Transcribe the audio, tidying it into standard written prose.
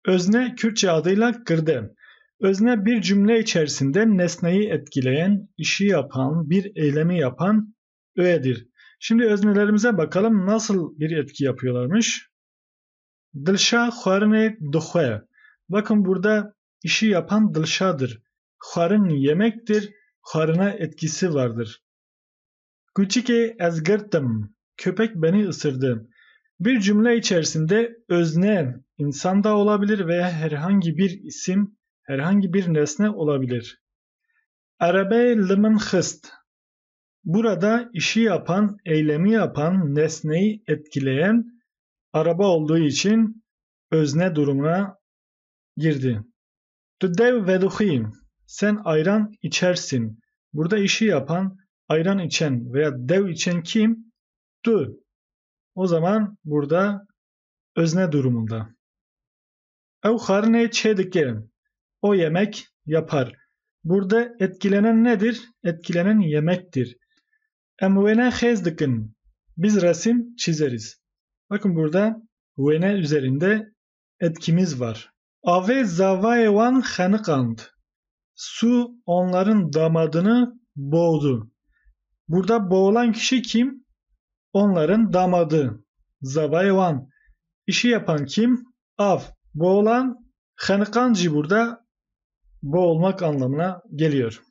Özne Kürtçe adıyla gırde. Özne bir cümle içerisinde nesneyi etkileyen, işi yapan, bir eylemi yapan öğedir. Şimdi öznelerimize bakalım nasıl bir etki yapıyorlarmış. Dilşa xwarine dixwe. Bakın burada işi yapan Dilşa'dır. Xwarin yemektir, xwarina etkisi vardır. Küçüke ez girdim. Köpek beni ısırdı. Bir cümle içerisinde özne insan da olabilir veya herhangi bir isim, herhangi bir nesne olabilir. Arabe limin xist. Burada işi yapan, eylemi yapan, nesneyi etkileyen araba olduğu için özne durumuna girdi. Tu dev veduhim. Sen ayran içersin. Burada işi yapan, ayran içen veya dev içen kim? Tu. O zaman burada özne durumunda. Ev harne çedike. O yemek yapar. Burada etkilenen nedir? Etkilenen yemektir. Em vene xezdikin. Biz resim çizeriz. Bakın burada vene üzerinde etkimiz var. Ave zavayevan xeniqand. Su onların damadını boğdu. Burada boğulan kişi kim? Onların damadı. Zavayevan. İşi yapan kim? Av. Boğulan xeniqancı burada boğulmak anlamına geliyor.